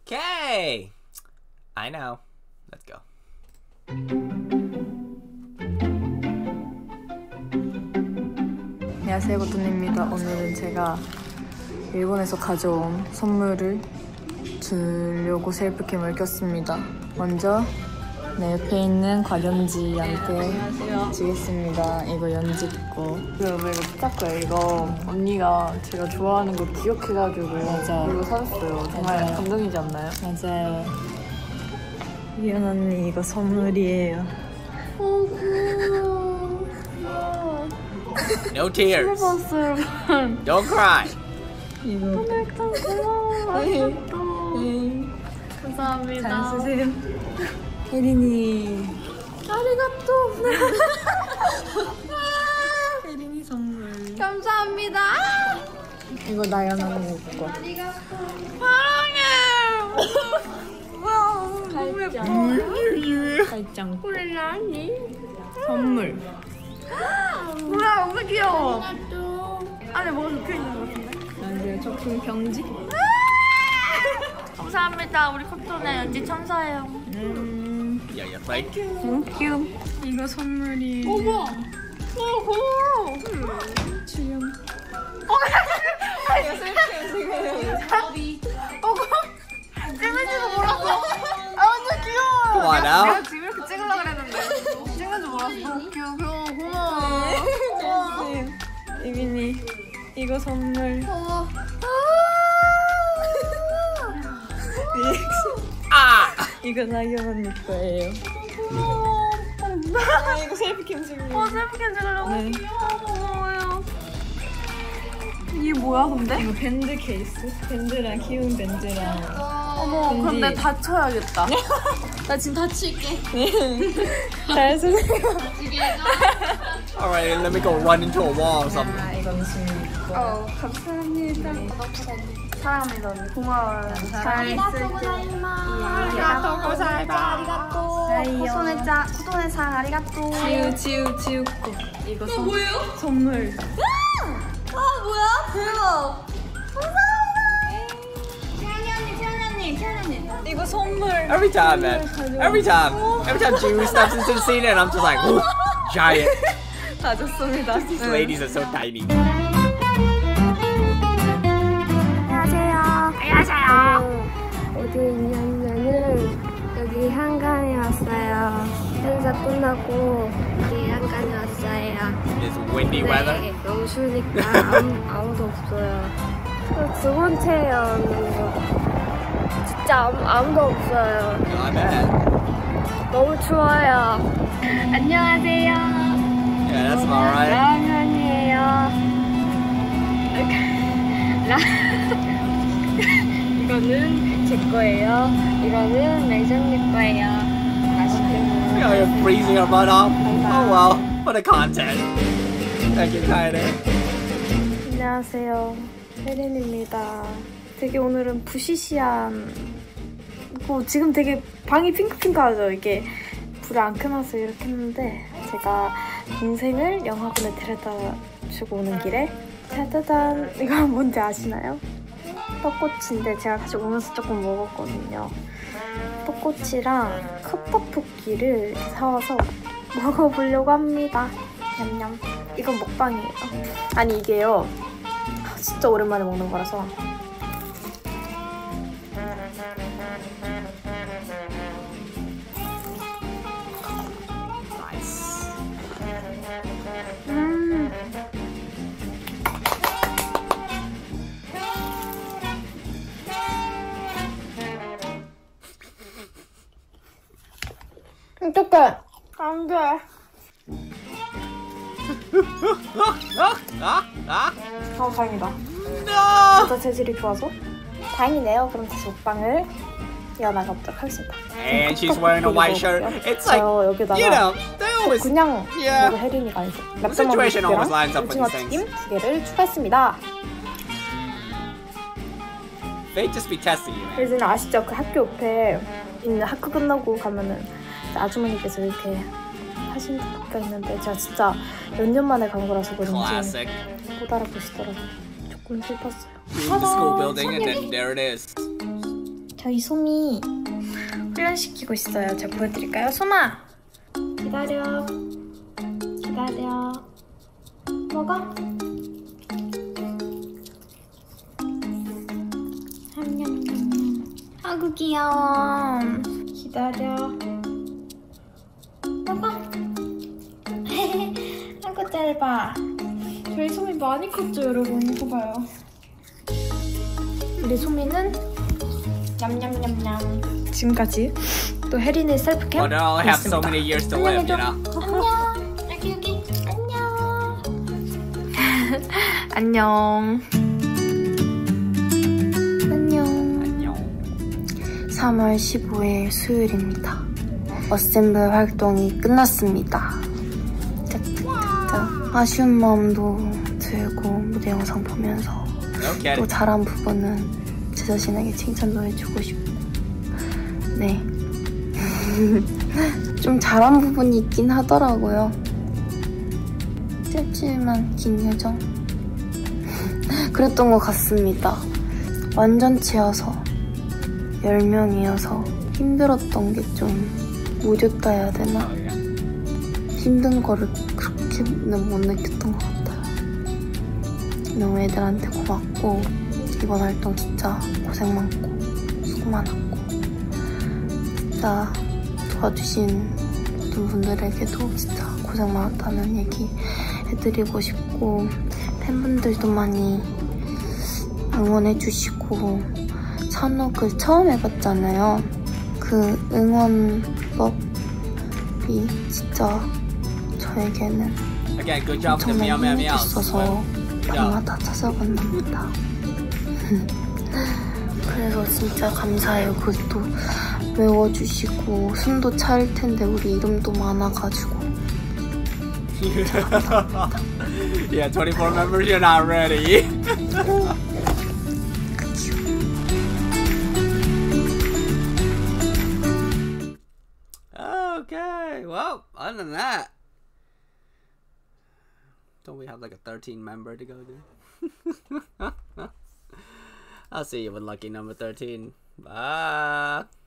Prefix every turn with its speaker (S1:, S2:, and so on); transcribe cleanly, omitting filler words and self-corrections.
S1: Okay. I know. Let's go.
S2: 안녕하세요, 버튼입니다. 오늘은 제가 일본에서 가져온 선물을 주려고 셀프캠을 켰습니다. 먼저 내 옆에 있는 곽연지한테 주겠습니다. 이거 연지 거. 이거 비쌀 거예요. 이거 언니가 제가 좋아하는 거 기억해가지고 맞아. 이거 사줬어요. 정말 맞아요. 감동이지 않나요? 맞아요. 이현 언니 이거 선물이에요.
S1: No tears. Don't cry.
S2: 이거 감사합니다. 잘 쓰세요. 혜린이 아리가또. 혜린이 선물 감사합니다. 이거 나연 언니 거. 사랑해. 너무 예뻐. 갈장 콜라니 선물. 뭐야, 너무 귀여워. 안에 뭐가 적혀있는 것 같은데? 연지의 적힌 병지? 감사합니다. 우리 커튼의 연지 천사예요.
S1: Yeah, you like?
S2: 땡큐. 이거 선물이에요. 어머! 고마워! 주영. 이거 셀프캠 몰랐어. 아, 완전 귀여워.
S1: Come on now.
S2: 내가 지금 이렇게 찍으려고 그랬는데 찍는 줄 몰랐어. 너무 귀여워. 고마워. 이빈이 이거 선물.
S1: Ah!
S2: 이거 나연 언니 거예요. 이거 셀프캠 찍으려고. 셀프캠 찍으려고. 네. 고마워요. 이게 뭐야 근데? 이거 밴드 케이스. 밴드랑 키운 밴드랑. 어머, 밴드. 그럼 내가 다쳐야겠다. 나 지금 다칠게. 잘 쓰세요.
S1: Alright, let me go run into a wall or something.
S2: 아, 이건 수민이고. 감사합니다. 사랑합니다 언니. 고마워요. 잘 쓸게. 아리가또 고사이마스. 코토네짱 아리가또. 지우고. 이거 뭐예요? 선물. 아 뭐야? 대박. 감사합니다. 채연이 언니. 이거 선물.
S1: Every time, man. Every time Jiwoo steps into the scene and I'm just like, whoo, giant.
S2: 다 줬습니다.
S1: These ladies are so tiny.
S3: 어디 있냐면은 여기 한강에 왔어요. 행사 끝나고 여기 한강에 왔어요.
S1: It's windy weather.
S3: 네, 너무 추우니까 아무도 없어요. 두 번째예요. 진짜 아무도 없어요.
S1: I bet.
S3: 너무 추워요. 안녕하세요.
S1: Yeah, that's about right.
S3: 라면이에요. 이거는 제 거예요. 이거는 매점님 거예요. 맛있게
S1: You know, you're freezing our butt off. Oh well, for the content. Thank you, Kaede.
S3: 안녕하세요. 혜린입니다. 되게 오늘은 부시시한 지금 되게 방이 핑크핑크하죠. 이게 불을 안 켜놔서 이렇게 했는데 제가 동생을 영화관에 데려다 주고 오는 길에 짜자잔, 이거 뭔지 아시나요? 떡꼬치인데 제가 다시 오면서 조금 먹었거든요. 떡꼬치랑 컵떡볶이를 이렇게 사와서 먹어보려고 합니다. 냠냠. 이건 먹방이에요. 아니 이게요, 진짜 오랜만에 먹는 거라서.
S1: Nice.
S3: 어떡해. 안 돼. 다행이다.
S1: No!
S3: 진짜 재질이 좋아서 다행이네요. 그럼 다시 먹방을 이어나가보도록 하겠습니다.
S1: And she's wearing a white shirt. It's like,
S3: 여기다가
S1: you know, they always.
S3: 그냥
S1: Yeah.
S3: 이거 혜린이가 아니죠.
S1: The situation always lines up with
S3: 오징어
S1: these
S3: 튀김
S1: things.
S3: 2개를 추가했습니다.
S1: They just be testing you, man.
S3: 예전에 아시죠? 그 학교 옆에 있는, 학교 끝나고 가면은 아주머니께서 이렇게 하시는 데가 있는데 제가 진짜 몇 년 만에 간 거라서 그런지
S1: Classic.
S3: 못 알아보시더라고요. 조금 슬펐어요.
S1: Leave the school building and then there it is.
S3: 저희 소미 훈련시키고 있어요. 제가 보여드릴까요? 소마! 기다려. 기다려. 먹어? 냠냠냠냠. 아구 귀여워. 기다려. 먹어. 아구 짧아. 저희 소미 많이 컸죠, 여러분? 이거 봐요. 우리 소미는 냠냠냠냠. 지금까지 또 혜린의 셀프캠
S1: But I don't have so many years to live, you know.
S3: 안녕. 여기 안녕. 안녕.
S1: 안녕.
S3: 3월 15일 수요일입니다. 어셈블 활동이 끝났습니다. 짠짠짠. 아쉬운 마음도 들고 무대 영상 보면서
S1: Okay.
S3: 또 잘한 부분은 제 자신에게 칭찬도 해주고 싶고 네. 좀 잘한 부분이 있긴 하더라고요. 짧지만 긴 여정 그랬던 것 같습니다. 완전체여서 10명이어서 힘들었던 게 좀 무뎠다 해야 되나? 힘든 거를 그렇게는 못 느꼈던 것 같아요. 너무 애들한테 고맙고 이번 활동 진짜 고생 많고 수고 많았고 진짜 도와주신 모든 분들에게도 진짜 고생 많았다는 얘기 해드리고 싶고 팬분들도 많이 응원해주시고 찬욱을 처음 해봤잖아요. 그 응원법이 진짜 저에게는
S1: Again, good job to
S3: 정말
S1: meow meow
S3: 힘이
S1: meow.
S3: 있어서 밤마다 찾아봤답니다. 그래서 진짜 감사해요. 그것도 외워주시고 숨도 차일 텐데 우리 이름도 많아가지고
S1: Yeah, 24 members, you're not ready. Okay, well, other than that, don't we have like a 13 member to go to? I'll see you with lucky number 13. Bye.